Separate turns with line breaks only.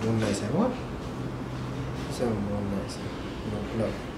More nice, what? So more nice. No, no.